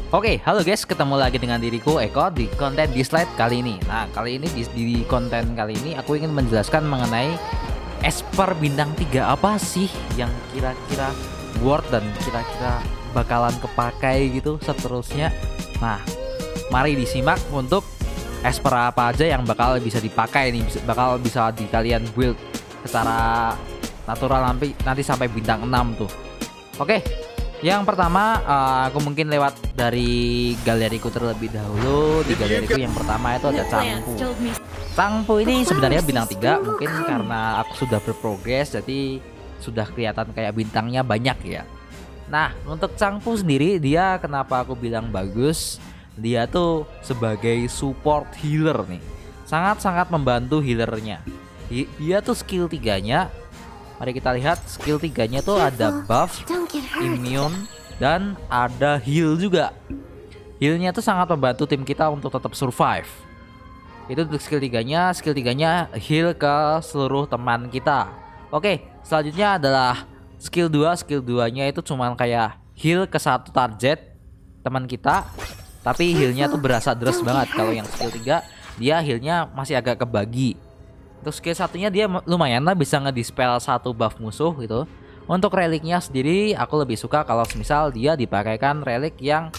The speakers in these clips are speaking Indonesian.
Oke, halo guys, ketemu lagi dengan diriku Eko di konten di slide kali ini. Nah, kali ini di konten kali ini aku ingin menjelaskan mengenai Esper bintang 3 apa sih yang kira-kira worth dan kira-kira bakalan kepakai gitu seterusnya. Nah, mari disimak untuk Esper apa aja yang bakal bisa dipakai nih, bakal bisa di kalian build secara natural nanti sampai bintang 6 tuh. Oke. Yang pertama, aku mungkin lewat dari galeriku terlebih dahulu. Di galeriku yang pertama itu ada Changpu. Changpu ini sebenarnya bintang 3, mungkin karena aku sudah berprogres jadi sudah kelihatan kayak bintangnya banyak ya. Nah, untuk Changpu sendiri, dia kenapa aku bilang bagus? Dia tuh sebagai support healer nih. Sangat-sangat membantu healernya. Dia tuh skill 3-nya, mari kita lihat skill 3-nya tuh ada buff, immune, dan ada heal juga. Healnya tuh sangat membantu tim kita untuk tetap survive. Itu untuk skill 3-nya. Skill 3-nya heal ke seluruh teman kita. Oke, selanjutnya adalah skill 2. Skill 2-nya itu cuman kayak heal ke satu target teman kita, tapi healnya tuh berasa deres banget. Kalau yang skill 3 dia healnya masih agak kebagi. Untuk skill satunya dia lumayan lah, bisa ngedispel satu buff musuh gitu. Untuk reliknya sendiri aku lebih suka kalau misal dia dipakaikan relik yang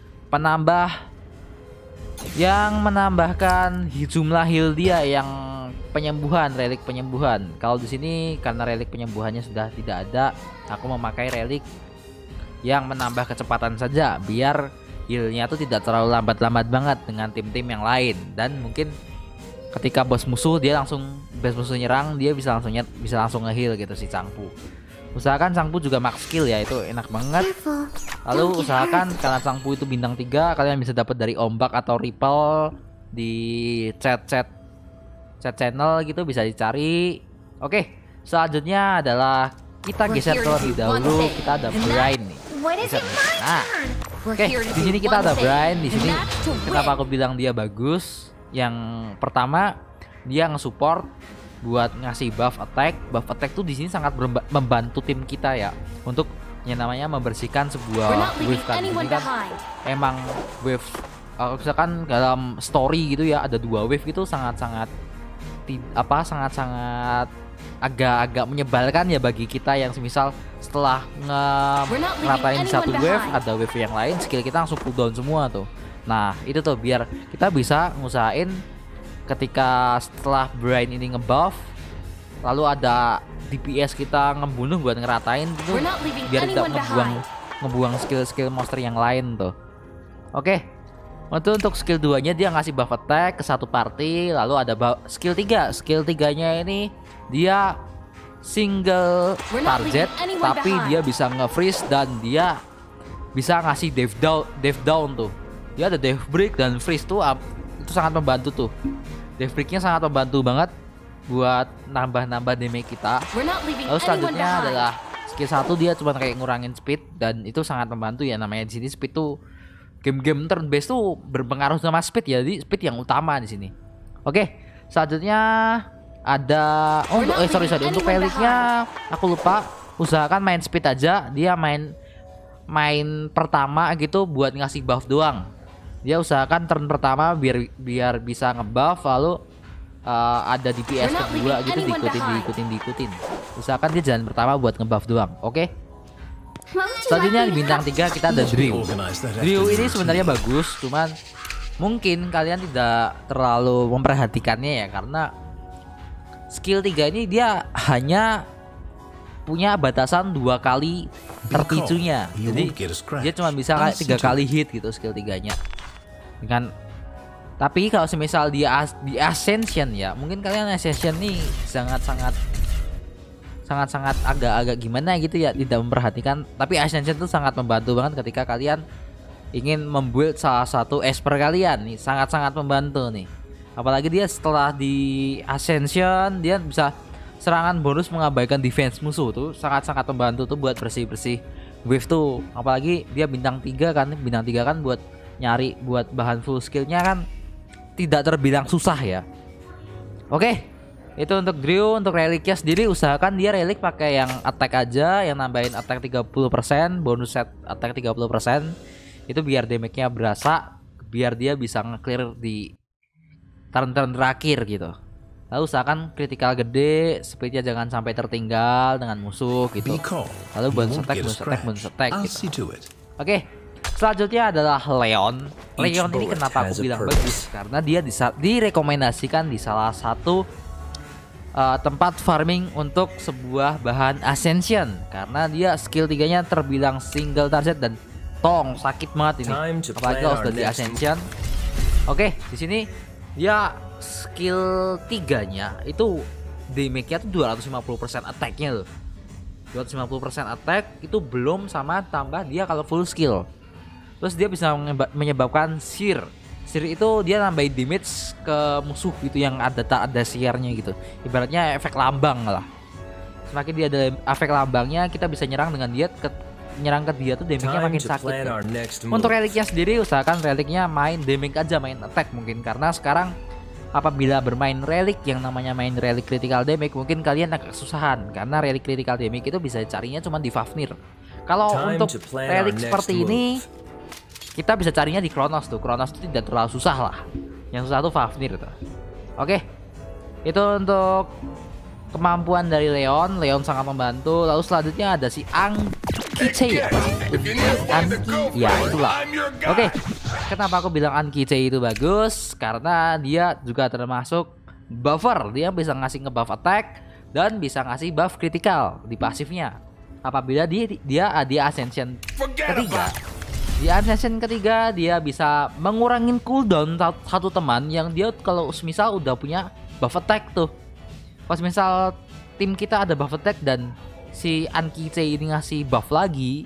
menambahkan jumlah heal dia yang penyembuhan, relik penyembuhan. Kalau di sini karena relik penyembuhannya sudah tidak ada, aku memakai relik yang menambah kecepatan saja biar healnya tuh tidak terlalu lambat-lambat banget dengan tim-tim yang lain. Dan mungkin ketika bos musuh nyerang, dia bisa langsung nge-heal gitu si Changpu. Usahakan Changpu juga max skill ya, itu enak banget. Lalu usahakan karena Changpu itu bintang 3, kalian bisa dapat dari ombak atau ripple di chat channel gitu, bisa dicari. Oke, selanjutnya adalah kita geser terlebih dahulu, kita ada Brian nih. Nah, oke, di sini kita ada Brian. Di sini kenapa aku bilang dia bagus? Yang pertama, dia nge-support buat ngasih buff attack. Buff attack tuh di sini sangat membantu tim kita ya untuk yang namanya membersihkan sebuah wave kan. Ini kan emang wave misalkan dalam story gitu ya, ada 2 wave gitu sangat-sangat agak menyebalkan ya bagi kita yang semisal setelah ngeratain satu wave, ada wave yang lain, skill kita langsung cooldown semua tuh. Nah, itu tuh biar kita bisa ngusahain ketika setelah Brian ini ngebuff, lalu ada DPS kita ngebunuh buat ngeratain itu, biar tidak ngebuang skill monster yang lain tuh. Oke. Untuk skill 2-nya dia ngasih buff attack ke satu party, lalu ada skill 3. Skill 3-nya ini dia single target tapi dia bisa nge-freeze dan dia bisa ngasih death down tuh. Dia ada death break dan freeze tuh, itu sangat membantu tuh. Death breaknya sangat membantu banget buat nambah damage kita. Lalu selanjutnya adalah skill 1, dia cuma kayak ngurangin speed dan itu sangat membantu ya. Namanya di sini speed tuh, game-game turn based tuh berpengaruh sama speed ya, jadi speed yang utama di sini. Oke, selanjutnya ada untuk reliknya aku lupa. Usahakan main speed aja, dia main pertama gitu buat ngasih buff doang. Dia usahakan turn pertama biar bisa ngebuff, lalu ada DPS kedua gitu diikutin. Usahakan dia jalan pertama buat ngebuff doang. Oke. Selanjutnya di bintang 3 kita ada Drew. Drew ini sebenarnya bagus, cuman mungkin kalian tidak terlalu memperhatikannya ya, karena skill 3 ini dia hanya punya batasan 2 kali terpicunya. Jadi dia cuma bisa 3 kali hit gitu skill 3-nya. Tapi kalau semisal di Ascension ya, mungkin kalian Ascension nih sangat-sangat agak gimana gitu ya, tidak memperhatikan. Tapi Ascension tuh sangat membantu banget ketika kalian ingin membuild salah satu Esper kalian nih, sangat-sangat membantu nih. Apalagi dia setelah di Ascension dia bisa serangan bonus mengabaikan defense musuh tuh, sangat-sangat membantu tuh buat bersih-bersih wave tuh. Apalagi dia bintang 3 kan, buat nyari buat bahan full skillnya kan tidak terbilang susah ya. Oke, itu untuk Drew. Untuk reliknya sendiri usahakan dia relik pakai yang attack aja, yang nambahin attack 30%, bonus set attack 30%. Itu biar damage-nya berasa, biar dia bisa nge-clear di turn-turn terakhir gitu. Lalu usahakan critical gede, speednya jangan sampai tertinggal dengan musuh gitu. Lalu bonus attack gitu. Oke, selanjutnya adalah Leon. Leon ini kenapa aku bilang bagus? Karena dia direkomendasikan di salah satu tempat farming untuk sebuah bahan Ascension, karena dia skill 3-nya terbilang single target dan sakit banget ini. Apalagi kalau sudah di Ascension. Oke, di sini dia skill 3-nya itu damage-nya tuh 250% attack-nya loh. 250% attack itu belum sama tambah dia kalau full skill. Terus dia bisa menyebabkan Sear. Sear itu dia nambahin damage ke musuh gitu yang ada siarnya gitu. Ibaratnya efek lambang lah. Semakin dia ada efek lambangnya, kita bisa nyerang dengan dia nyerang ke dia tuh damage-nya makin sakit. Untuk reliknya sendiri usahakan reliknya main damage aja, main attack mungkin, karena sekarang apabila bermain relik yang namanya main relik critical damage mungkin kalian agak kesusahan, karena relik critical damage itu bisa carinya cuma di Fafnir. Kalau untuk relik seperti ini kita bisa carinya di Kronos tuh. Kronos itu tidak terlalu susah lah. Yang susah tuh Fafnir tuh. Oke. Itu untuk kemampuan dari Leon. Leon sangat membantu. Lalu selanjutnya ada si Anki-C. Ya itulah. Oke. Kenapa aku bilang Anki-C itu bagus? Karena dia juga termasuk buffer. Dia bisa ngasih ngebuff attack dan bisa ngasih buff critical di pasifnya. Apabila dia di Ascension ketiga. Di Ascension ketiga dia bisa mengurangin cooldown satu teman yang dia kalau misal udah punya buff attack tuh. Pas misal tim kita ada buff attack dan si Anki-C ini ngasih buff lagi,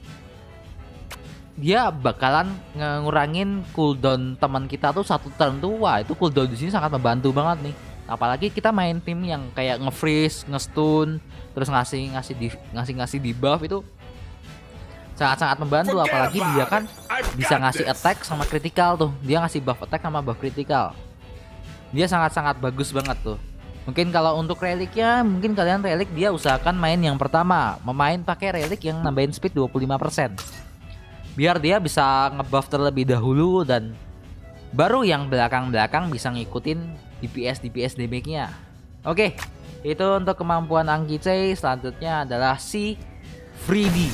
dia bakalan ngurangin cooldown teman kita tuh satu turn tuh. Wah, itu cooldown di sini sangat membantu banget nih. Apalagi kita main tim yang kayak nge-freeze, nge-stun, terus ngasih debuff itu sangat-sangat membantu. Apalagi dia kan bisa ngasih attack sama critical tuh. Dia ngasih buff attack sama buff critical. Dia sangat-sangat bagus banget tuh. Mungkin kalau untuk reliknya, mungkin kalian relik dia usahakan main yang pertama, memain pakai relik yang nambahin speed 25%. Biar dia bisa ngebuff terlebih dahulu dan baru yang belakang-belakang bisa ngikutin DPS damage-nya. Oke, itu untuk kemampuan Anki-C. Selanjutnya adalah si Freddy,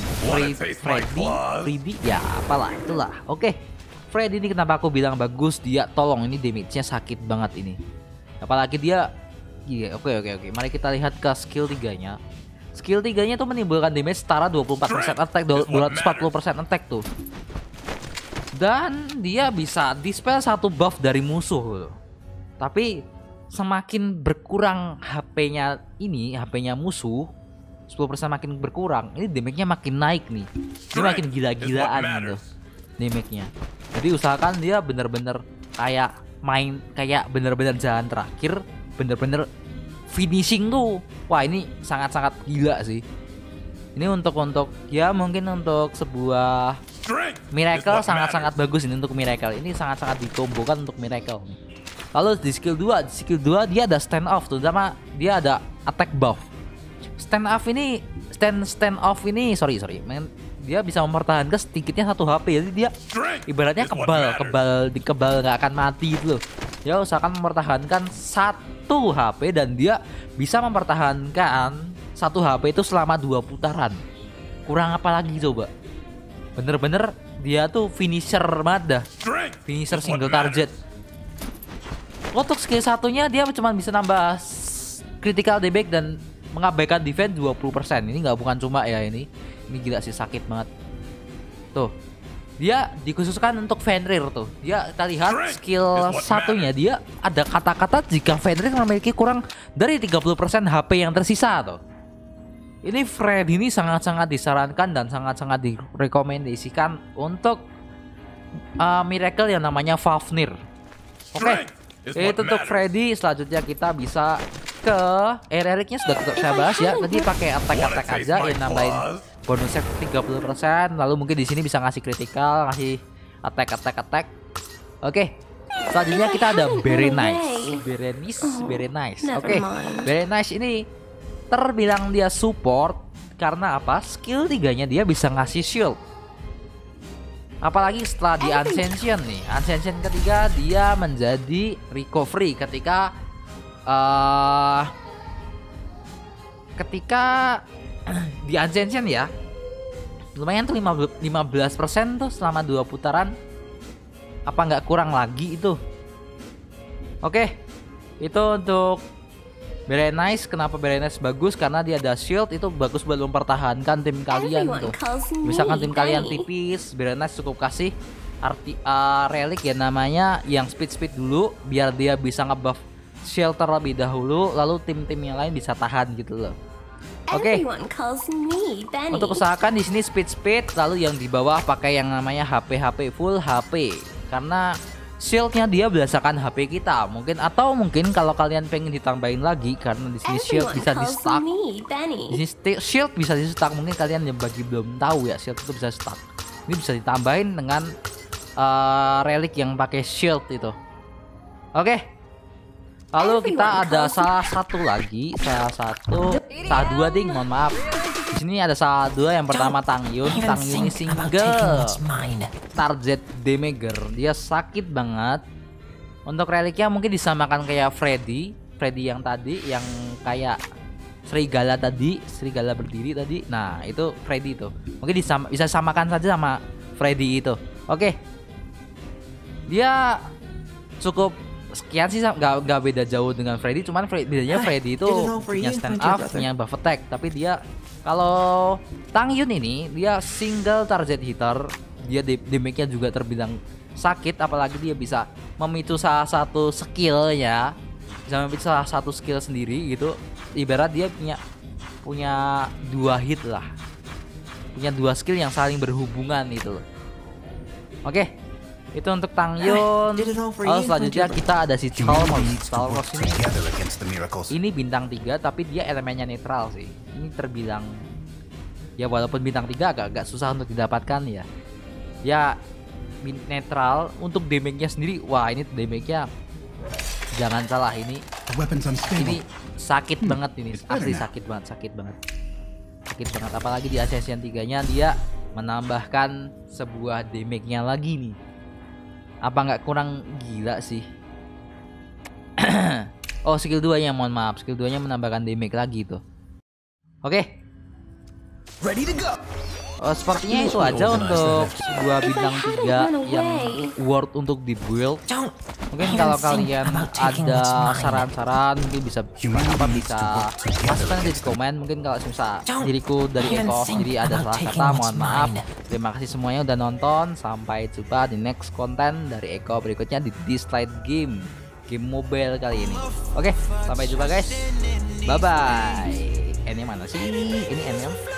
ya apalah itulah. Oke, Freddy ini kenapa aku bilang bagus? Dia tolong, ini damage-nya sakit banget ini. Apalagi dia, iya, oke. Mari kita lihat ke skill 3-nya. Skill 3-nya tuh menimbulkan damage setara 24% attack, 240% attack tuh. Dan dia bisa dispel satu buff dari musuh. Tapi semakin berkurang HP-nya musuh, 10% makin berkurang, ini damage-nya makin naik nih. Ini makin gila-gilaan gitu damage-nya. Jadi usahakan dia bener-bener kayak main, kayak bener-bener jalan terakhir, bener-bener finishing tuh. Wah, ini sangat-sangat gila sih. Ini untuk ya mungkin untuk sebuah Miracle sangat-sangat bagus ini untuk Miracle. Ini sangat-sangat dikombokan untuk Miracle. Lalu di skill 2 dia ada stand off tuh, sama dia ada attack buff. Stand off ini sorry dia bisa mempertahankan sedikitnya 1 HP. Jadi dia ibaratnya kebal nggak akan mati itu loh. Dia usahakan mempertahankan 1 HP dan dia bisa mempertahankan 1 HP itu selama 2 putaran. Kurang apa lagi coba? Bener-bener dia tuh finisher banget dah. Finisher single target. Untuk skill 1-nya dia cuma bisa nambah critical damage dan mengabaikan defense 20%. Ini bukan cuma ya ini gila sih, sakit banget. Tuh. Dia dikhususkan untuk Fenrir tuh. Dia kita lihat skill 1-nya dia ada kata-kata jika Fenrir memiliki kurang dari 30% HP yang tersisa tuh. Ini Fred ini sangat-sangat disarankan dan sangat-sangat direkomendasikan untuk Miracle yang namanya Fafnir. Oke. Itu untuk Freddy. Selanjutnya kita bisa ke reliknya sudah saya bahas ya. Tadi pakai attack aja yang nambahin bonusnya 30%. Lalu mungkin di sini bisa ngasih critical, ngasih attack. Oke. Selanjutnya kita ada Berenice. Oke. Berenice ini terbilang dia support karena apa? Skill 3-nya dia bisa ngasih shield. Apalagi setelah di Ascension nih, Ascension ketiga dia menjadi recovery ketika di Ascension ya. Lumayan tuh 15% tuh selama 2 putaran. Apa nggak kurang lagi itu? Oke, itu untuk Berenice. Kenapa Berenice bagus? Karena dia ada shield, itu bagus buat mempertahankan tim kalian tuh. Misalkan tim kalian tipis, Berenice cukup kasih relic ya namanya yang speed dulu biar dia bisa ngebuff shield terlebih dahulu, lalu tim-tim yang lain bisa tahan gitu loh. Oke. Untuk usahakan di sini speed, lalu yang di bawah pakai yang namanya HP full HP karena shieldnya dia berdasarkan HP kita mungkin, atau mungkin kalau kalian pengen ditambahin lagi karena di sini shield bisa di stuck. Di sini shield bisa di stuck, mungkin kalian yang bagi belum tahu ya, shield itu bisa stuck. Ini bisa ditambahin dengan relic yang pakai shield itu. Oke. Lalu kita ada salah dua ding, mohon maaf. Di sini ada salah dua. Yang pertama Tangyun ini single target damager, dia sakit banget. Untuk reliknya mungkin disamakan kayak Freddy yang tadi, yang kayak serigala berdiri tadi. Nah itu Freddy itu, mungkin bisa samakan saja sama Freddy itu. Oke. Dia cukup sekian sih, nggak beda jauh dengan Freddy, cuman bedanya Freddy itu punya stand up, punya buff attack, tapi dia kalau Tangyun ini dia single target hitter, dia damage-nya juga terbilang sakit, apalagi dia bisa memicu salah satu skillnya, bisa memicu salah satu skill sendiri gitu, ibarat dia punya 2 hit lah, punya 2 skill yang saling berhubungan itu loh. Oke. Itu untuk Tangyun. Lalu selanjutnya kita ada si Chalmers ini bintang 3 tapi dia elemennya netral sih. Ini terbilang ya walaupun bintang 3 agak susah untuk didapatkan ya. Ya netral. Untuk damage-nya sendiri, wah ini damage-nya jangan salah, ini sakit banget, ini asli sakit banget. Sakit banget apalagi di Ascension 3-nya dia menambahkan sebuah damage-nya lagi nih. Apa nggak kurang gila sih? Oh skill 2-nya, mohon maaf, skill 2-nya menambahkan damage lagi tuh. Oke. Ready to go. Sepertinya itu aja untuk sebuah bintang 3 yang worth untuk di build. Mungkin kalau kalian ada saran-saran mungkin bisa masukkan di komen. Mungkin kalau misalnya diriku dari Eko jadi ada salah kata, mohon maaf. Terima kasih semuanya udah nonton. Sampai jumpa di next konten dari Eko berikutnya di Slide game mobile kali ini. Oke, sampai jumpa guys. Bye bye. Ini mana sih? Ini N-nya.